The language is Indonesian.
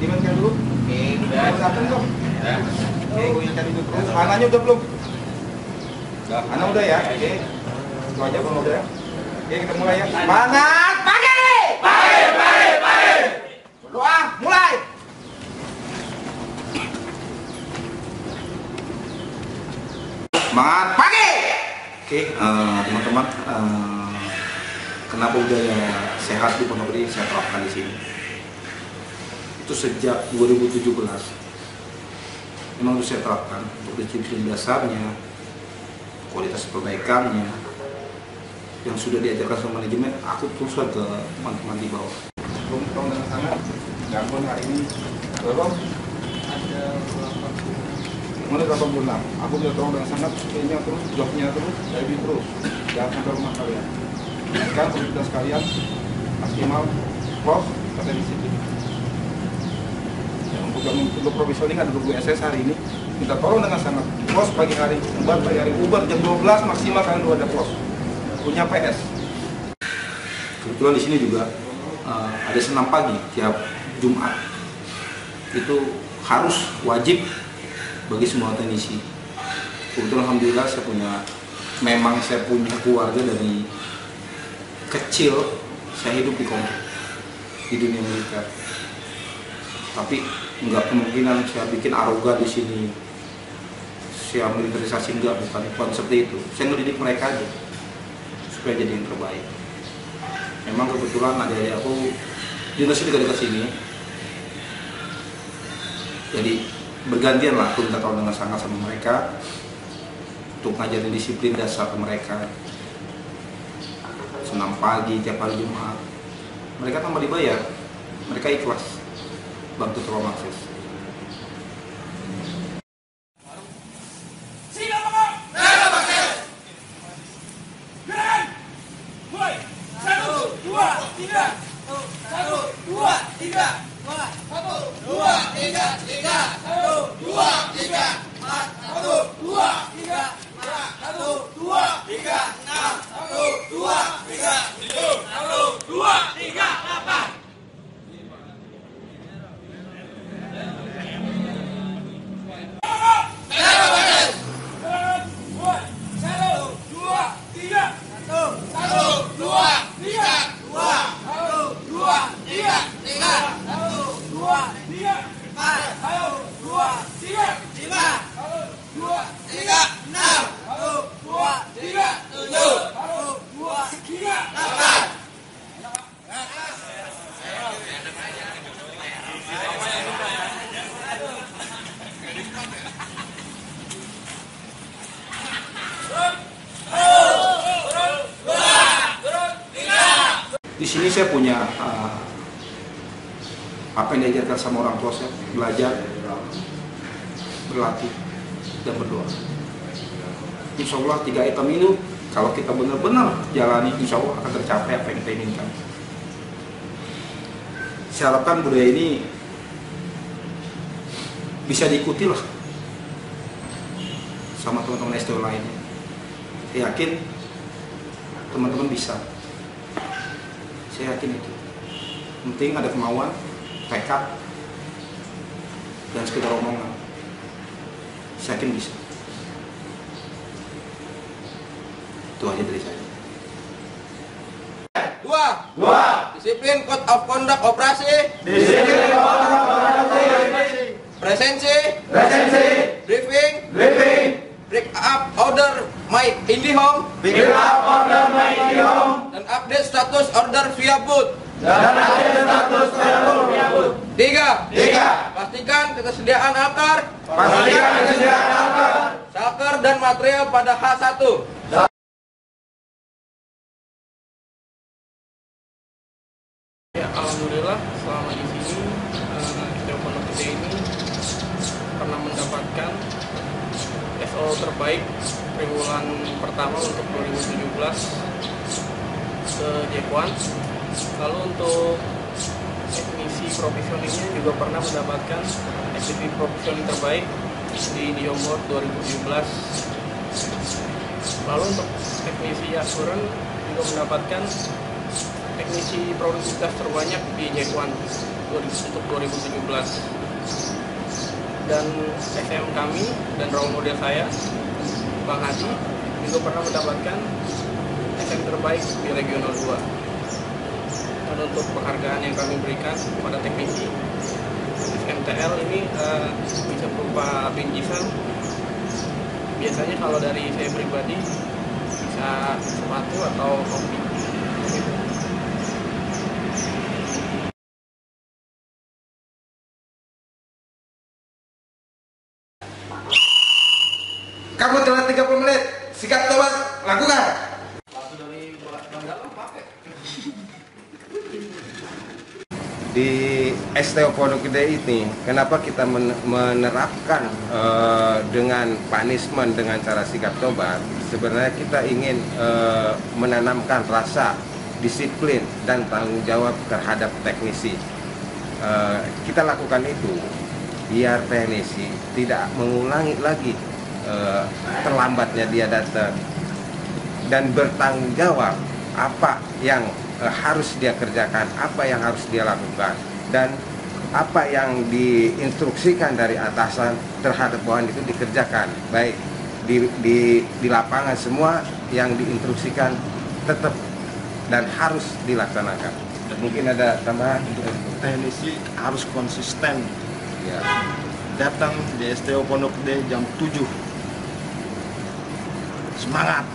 Gimana kan dulu? Oke, udah. Datang kok. Ya. Oke, gue ingat itu terus. Anaknya udah belum? Udah. Anak udah ya? Oke. Itu aja bang udah. Oke, kita mulai ya. Semangat pagi! Pagi! Berdoa, mulai! Semangat pagi! Oke, teman-teman, kenapa udahnya sehat di Pondok Gede saya terapkan di sini. Itu sejak 2017 memang harus saya terapkan untuk disiplin dasarnya, kualitas perbaikannya yang sudah diajarkan sama manajemen. Aku teruskan ke teman-teman di bawah. Belum tahu dengan sana gangguan hari ini belum ada mulai 86. Aku sudah tahu dengan sangat kayaknya terus jobnya terus lebih terus jangan sampai rumah kalian. Kan aktivitas kalian maksimal close pada disiplin. Untuk profesional ini ada 2 SS hari ini kita tolong dengan sangat close pagi hari, ubar jam 12 maksimal kalian udah ada close punya PS. Kebetulan di sini juga ada senam pagi tiap Jumat, itu harus wajib bagi semua teknisi. Kebetulan alhamdulillah saya punya keluarga dari kecil saya hidup di dunia militer. Tapi nggak kemungkinan saya bikin arogan di sini, saya militerisasi, bukan seperti itu. Saya ngedidik mereka aja supaya jadi yang terbaik. Memang kebetulan adik-adik aku dinasih dekat-dekat sini, jadi bergantian lah aku minta tolong dengan sangat sama mereka untuk ngajarin disiplin dasar ke mereka. Senam pagi tiap hari Jumat, mereka tanpa dibayar, mereka ikhlas bantu Telkom Akses. Di sini saya punya apa yang diajarkan sama orang tua saya, belajar, berlatih, dan berdoa. Insya Allah 3 item ini kalau kita benar-benar jalani, insya Allah akan tercapai apa yang kita inginkan. Saya harapkan budaya ini bisa diikuti lah sama teman-teman STO lainnya. Saya yakin teman-teman bisa. Saya yakin itu. Penting ada kemauan, tekad, dan sekedar omongan. Saya yakin bisa. Itu aja dari saya. 2. Disiplin Code of Conduct Operasi. Disiplin Code of Conduct Operasi. Presensi. Briefing. Break up order my IndiHome. Dan update status order via booth. 3. Pastikan ketersediaan akar, saker dan material pada H1. Ya, alhamdulillah selama di sini STO Pondok Gede ini pernah mendapatkan SO terbaik triwulan pertama untuk 2017 ke J1. Lalu untuk teknisi profesionalnya juga pernah mendapatkan SPP profesional terbaik di Indiom Award 2017. Lalu untuk teknisi asuran juga mendapatkan teknisi produktivitas terbanyak di J1 untuk 2017. Dan SM kami dan role model saya, Bang Hadi, juga pernah mendapatkan SM terbaik di Regional 2. Dan untuk penghargaan yang kami berikan kepada teknisi MTL ini bisa berupa bingkisan. Biasanya kalau dari saya pribadi bisa sepatu atau topi. Kamu telah 30 menit. Sikap tobat, lakukan. Di STO Pondok Gede ini, kenapa kita menerapkan dengan punishment dengan cara sikap tobat? Sebenarnya kita ingin menanamkan rasa disiplin dan tanggung jawab terhadap teknisi. Kita lakukan itu biar teknisi tidak mengulangi lagi terlambatnya dia datang, dan bertanggung jawab apa yang harus dia kerjakan, apa yang harus dia lakukan, dan apa yang diinstruksikan dari atasan terhadap bawahan itu dikerjakan. Baik di lapangan, semua yang diinstruksikan tetap dan harus dilaksanakan. Mungkin ada tambahan? Teknisi harus konsisten Ya. datang di STO Pondok Gede jam 7. Semangat.